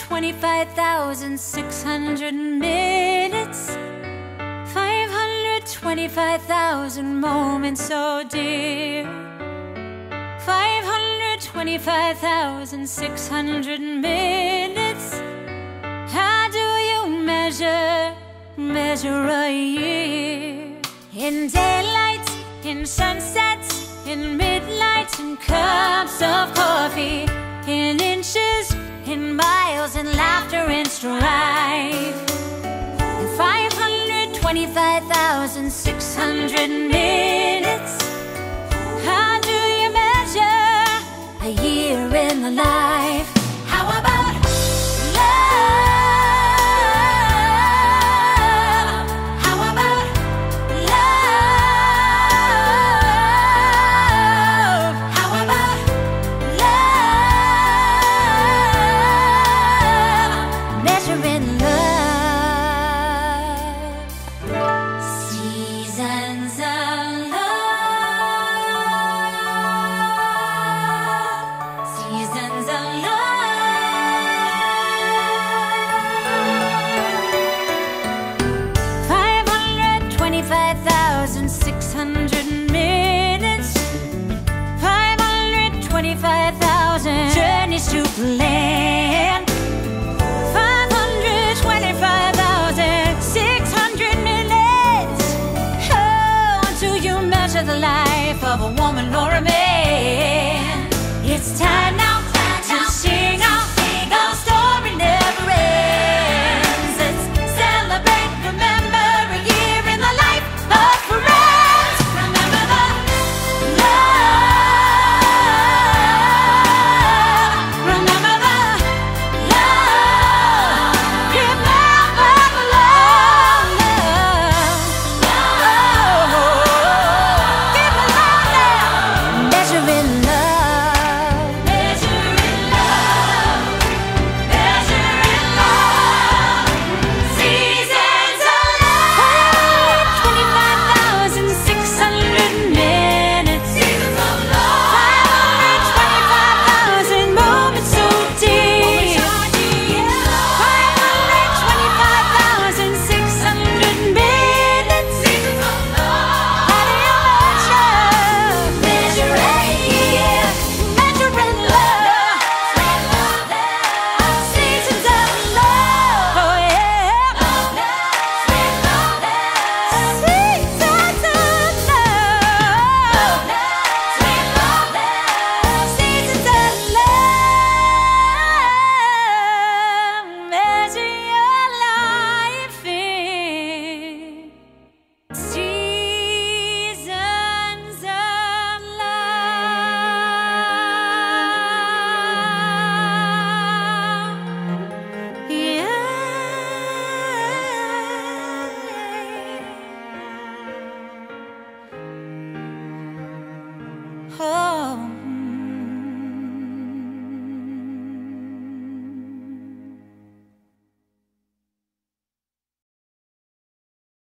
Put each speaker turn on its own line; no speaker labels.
525,600 minutes, 525,000 moments so dear, 525,600 minutes. How do you measure a year? In daylight, in sunsets, in midnight, in cups of coffee, in inches, in miles, in laughter and strife. In 525,600 minutes, how do you measure a year in the life?